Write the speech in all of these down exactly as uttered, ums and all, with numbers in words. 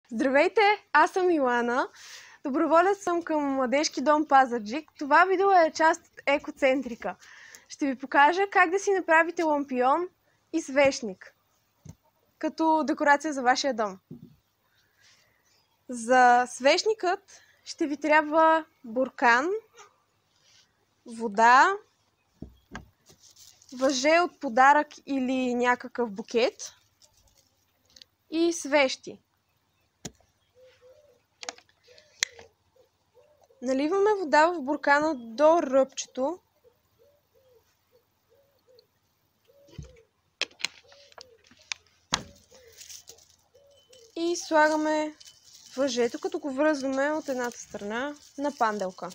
Здравейте, аз съм Илана. Доброволец съм към Младежки дом Пазарджик. Това видео е част от Екоцентрика. Ще ви покажа как да си направите лампион и свещник като декорация за вашия дом. За свещникът ще ви трябва буркан, вода, въже от подарък или някакъв букет и свещи. Наливаме вода в буркана до ръбчето. И слагаме въжето, като го връзваме от едната страна на панделка.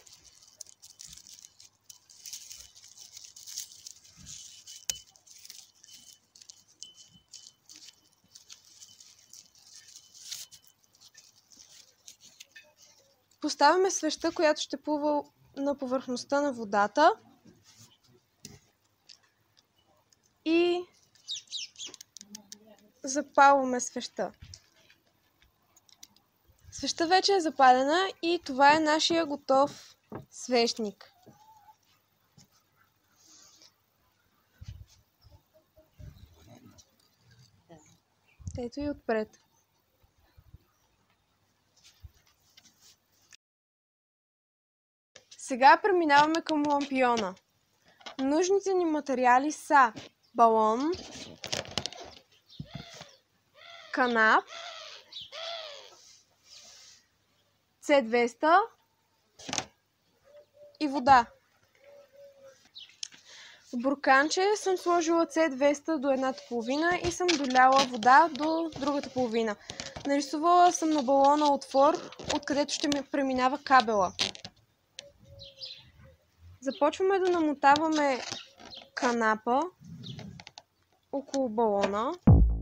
Поставяме свещта, която ще плува на повърхността на водата, и запалваме свещта. Свещта вече е запалена и това е нашия готов свещник. Ето и отпред. Сега преминаваме към лампиона. Нужните ни материали са балон, канап, С двеста и вода. В бурканче съм сложила С двеста до едната половина и съм доляла вода до другата половина. Нарисувала съм на балона отвор, откъдето ще ми преминава кабела. Започваме да намотаваме канапа около балона.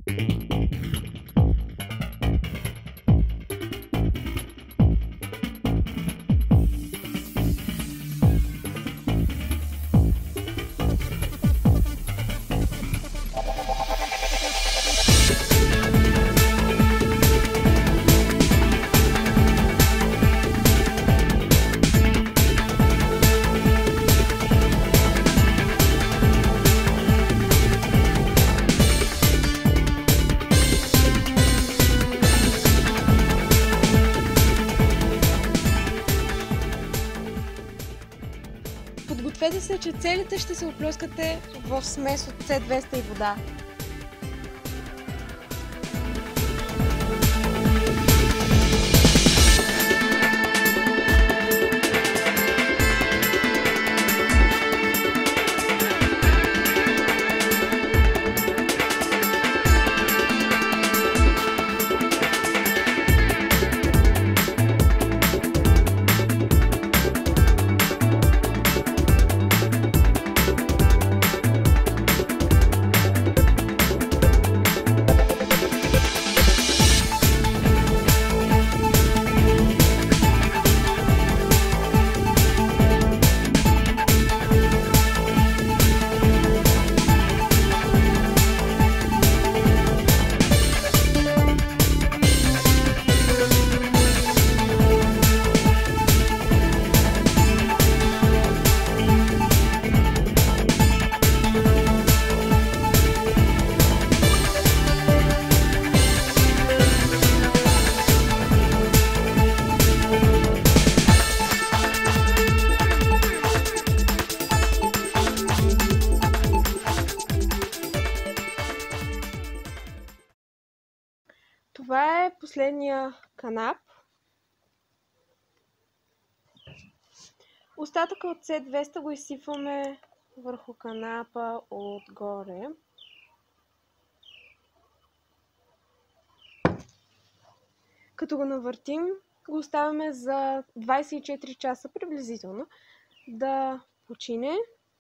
Подгответе се, че целите ще се оплескате в смес от С двеста и вода. Това е последния канап. Остатъка от С двеста го изсипваме върху канапа отгоре. Като го навъртим, го оставяме за двайсет и четири часа приблизително да почине.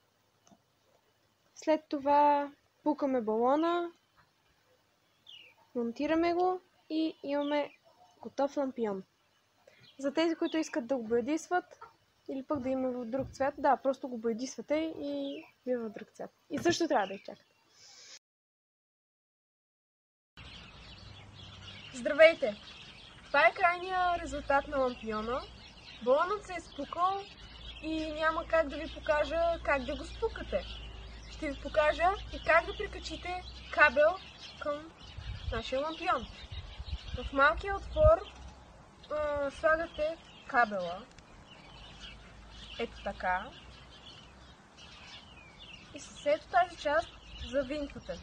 След това пукаме балона, монтираме го и имаме готов лампион. За тези, които искат да го боядисват или пък да има в друг цвят, да, просто го боядисвате и ви е в друг цвят. И също трябва да изчакате. Здравейте! Това е крайният резултат на лампиона. Балонът се е спукал и няма как да ви покажа как да го спукате. Ще ви покажа и как да прикачите кабел към нашия лампион. В малкия отвор а, слагате кабела. Ето така. И с ето тази част завинтвате.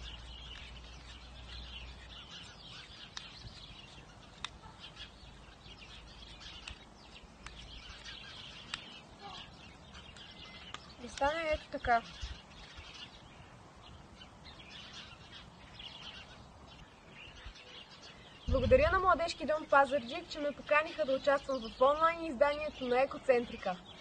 И стане ето така. Благодаря на Младежки дом Пазарджик, че ме поканиха да участвам в онлайн изданието на Екоцентрика.